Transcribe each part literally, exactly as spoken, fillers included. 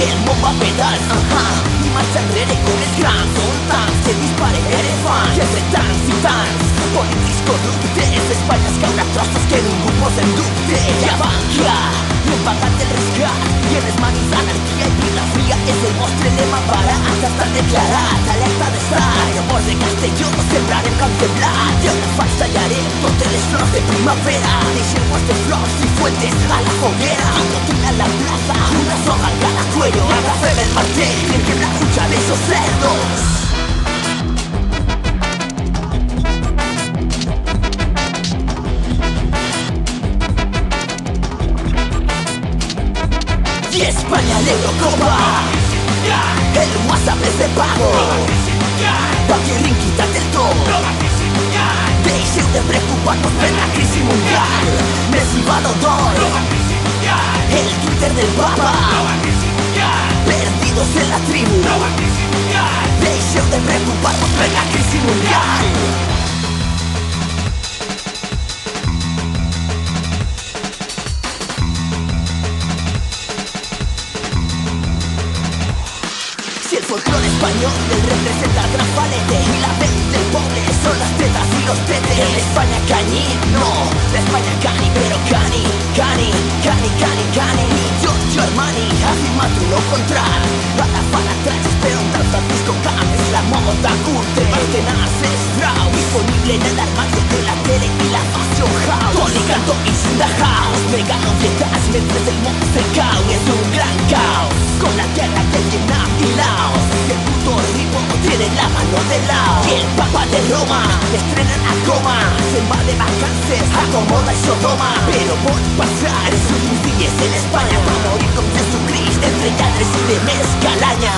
el bomba pedal, ajá. Y marcha enrere con el gran son tanks que dispare eres fan, que hace tanks y tanks. Políticos corruptes, España es caura trozos que ningún se enducte. Ya banquia, no pagan del rescate. Tienes manis, anarquía y vida fría. Es el mostre lema para hasta declarar alerta de estar. Pero por de Castelló sembrar el cancelar. De una falsa tallaré hoteles flores de primavera. Deixemos de flores y fuentes a la foguera. Guillotina en la plaza, una soga en cada cuello. Abrazo del martel, quien que la escucha de esos cerdos. Y España la Eurocopa, el WhatsApp es de pago. Paquirrin, quítate el todo. Deixeu de preocuparnos per la crisis mundial. Messi Balodor, el Twitter del Papa. Perdidos en la tribu. Deixeu de preocuparnos per la crisis mundial. Si el folclore español del representa al gran palete y la vez del pobre son las tetas y los tetes. En España cañí, no, la España cani, pero cani, cani, cani, cani, cani. Y Giorgio Armani afirma tu lo contrario. A la para atrás, pero un tal Francisco Cames, la moda curte, Barcenas Strauss, disponible en el armario de la tele y la fashion house. Tony Canto y Cinda House, vegano dietas mientras el mundo se cae. Es un gran caos, con la tierra de Vietnam y Laos. Y el puto rico tiene la mano de Lao. Y el Papa de Roma estrenan a coma. Se va de vacances, acomoda y Sodoma. Pero por pasar sus días en España, va a morir con Jesucristo entre Lladres y de Mezcalaña.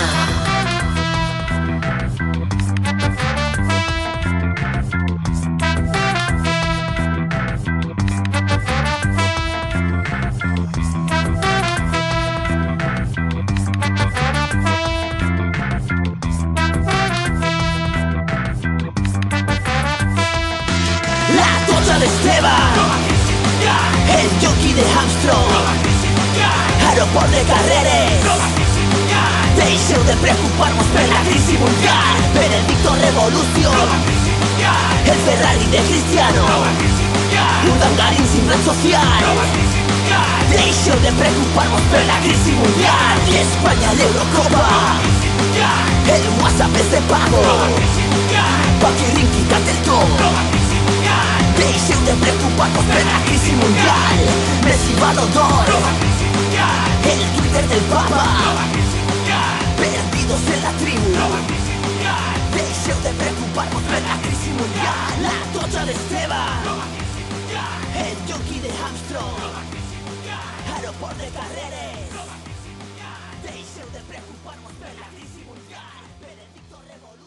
De Esteban, el jockey de Armstrong, aeroport de Carreres. Deixeu de preocuparnos per la crisis mundial. Benedicto Revolución, el Ferrari de Cristiano, un Dangarín sin red social. Deixeu de preocuparnos per la crisis mundial. Y España la Eurocopa, el WhatsApp es de pago. Paquirrin, quítate el todo. Deixeu de preocuparnos per la crisis mundial. Messi Balodor, el Twitter del Papa. Perdidos en la tribu. Deixeu de preocuparnos per la crisis mundial. La tocha de Esteban, el jockey de Armstrong, aeroport de Carreres. Deixeu de preocuparnos per la crisis mundial. Benedicto Revolución.